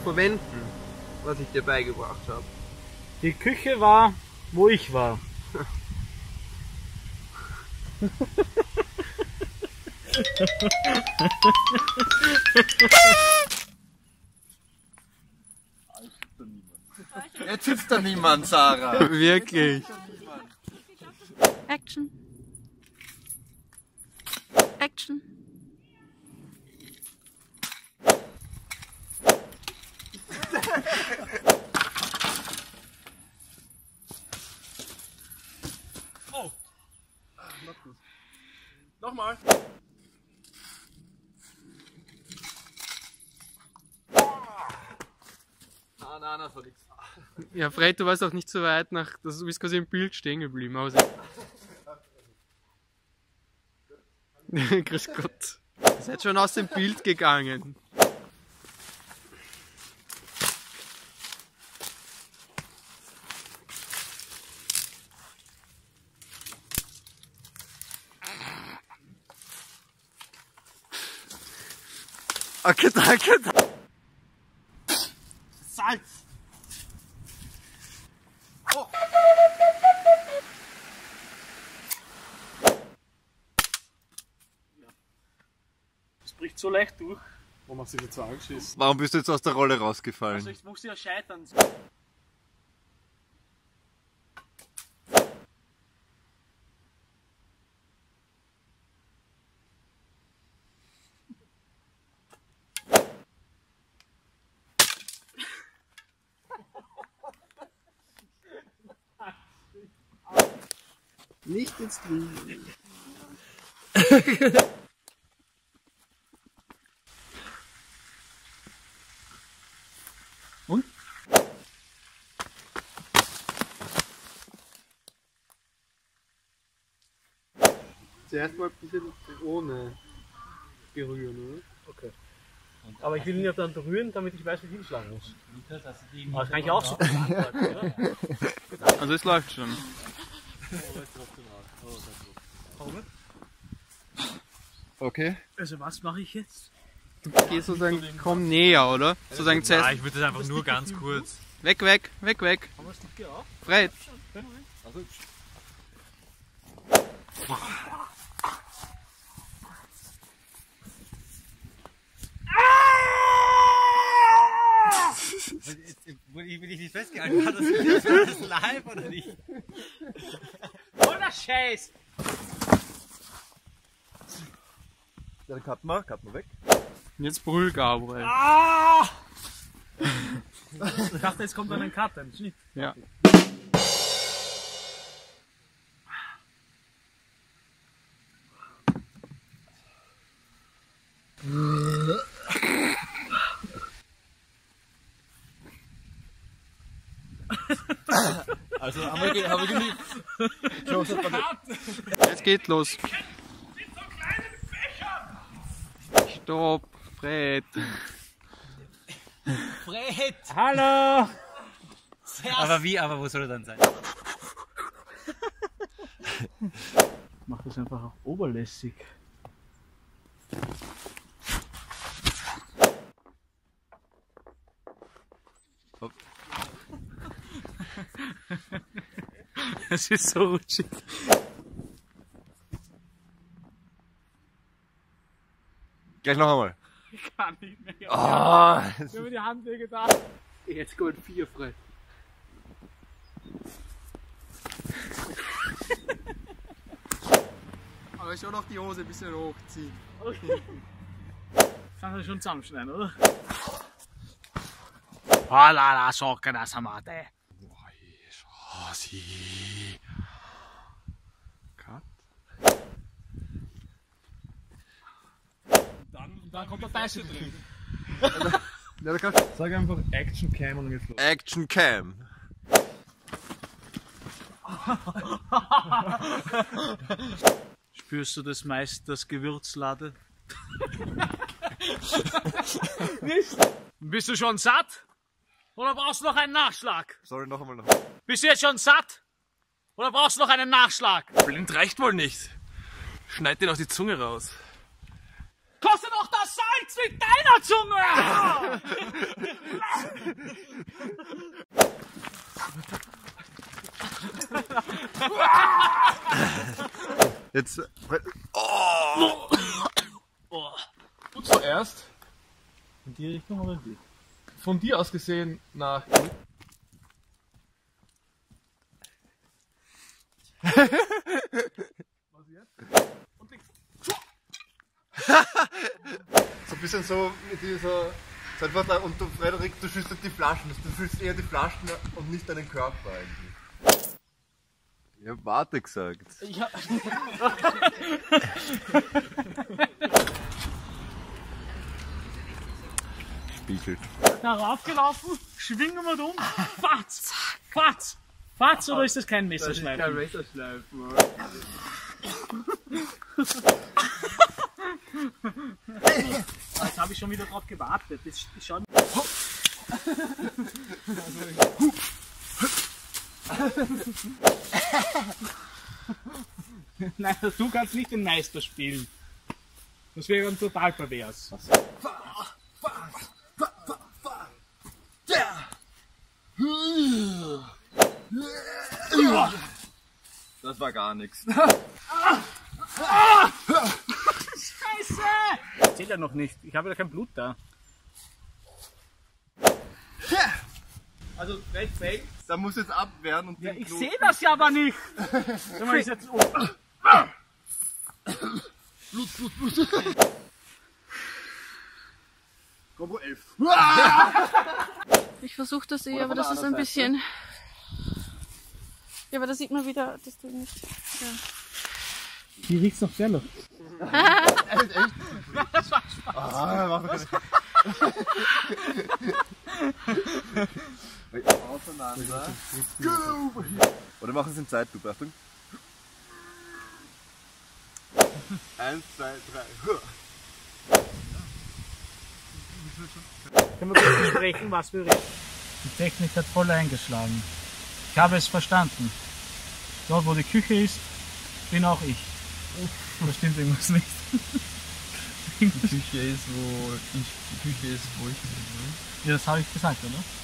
verwenden, was ich dir beigebracht habe. Die Küche war, wo ich war. Jetzt sitzt da niemand, Sarah. Wirklich. Action. Action. Oh. Nochmal. Nein, das war nichts. Ja, Fred, du warst auch nicht so weit nach, du bist quasi im Bild stehen geblieben. Also. Grüß Gott. Ihr seid schon aus dem Bild gegangen. Okay, danke. Salz! Oh. Das bricht so leicht durch. Warum hast du dich jetzt so angeschissen? Warum bist du jetzt aus der Rolle rausgefallen? Also ich muss ja scheitern. Nicht ins Grün. Und? Zuerst mal ein bisschen ohne berühren, oder? Okay. Aber ich will ihn ja dann berühren, damit ich weiß, wie ich hinschlagen muss. Aber das kann ich auch so. Oder? Also es läuft schon. Okay. Also was mache ich jetzt? Du gehst sozusagen, komm näher, oder? Sozusagen zuerst. Ich würde das einfach nur ganz kurz. Weg, weg, weg, weg. Haben wir das Stick hier auch? Fred. Also, Ich bin nicht festgehalten, war das live oder nicht? Voller Scheiß! dann cut mal weg. Jetzt brüll Gabriel. Ah! Ich dachte, jetzt kommt dann ein Cut, ein Schnitt. Ja. Also haben wir genug. Jetzt geht los. Stopp, Fred. Fred! Hallo! Aber wo soll er dann sein? Mach das einfach auch oberlässig. Hopp. Es ist so rutschig. Gleich noch einmal. Ich kann nicht mehr. Ich Oh, habe mir die Hand weh gedacht. Jetzt kommt 4, Fred. Aber schon noch die Hose ein bisschen hochziehen. Okay. Kann er schon zusammenschneiden, oder? Ah, la, so kann das Hamade. Cut. Dann kommt der Beiße drin. sag einfach Action Cam und geht's los. Action Cam. Spürst du das Meisters Gewürzlade? Nicht? Bist du schon satt? Oder brauchst du noch einen Nachschlag? Sorry, noch einmal. Bist du jetzt schon satt? Oder brauchst du noch einen Nachschlag? Blind reicht wohl nicht. Schneid dir noch die Zunge raus. Kostet doch das Salz! Holz mit deiner Zunge! Jetzt. Und zuerst, In die Richtung oder in die? von dir aus gesehen, nach. Was jetzt? Und links. So ein bisschen so mit dieser. So einfach da, und du, Frederik, du schützt die Flaschen. Du fühlst eher die Flaschen und nicht deinen Körper eigentlich. Ich hab Warte gesagt. Ja. Spiegelt. Darauf gelaufen, schwingen wir um, fatz, fatz, fatz, oder ist das kein Messerschleifen? Messerschleifen. Jetzt habe ich schon wieder drauf gewartet. Das schaut. Nein, du kannst nicht den Meister spielen. Das wäre dann total pervers. Das war gar nichts. Scheiße! Zählt ja noch nicht. Ich habe ja kein Blut da. Also rechts, rechts. Da muss jetzt abwehren und Ja, ich sehe das ja aber nicht. Sag mal, ist jetzt... Blut. Combo 11. Ich versuche das eh, aber das ist ein bisschen... Ja, aber da sieht man wieder, dass du nicht... Ja. Die riecht noch sehr noch. Auseinander. Oder machen es in Zeitlupe. Achtung. 1, 2, 3. Können wir kurz besprechen, was wir reden? Die Technik hat voll eingeschlagen. Ich habe es verstanden. Dort, wo die Küche ist, bin auch ich. Da stimmt irgendwas nicht. Die Küche ist, wo ich bin. Ne? Ja, das habe ich gesagt, oder?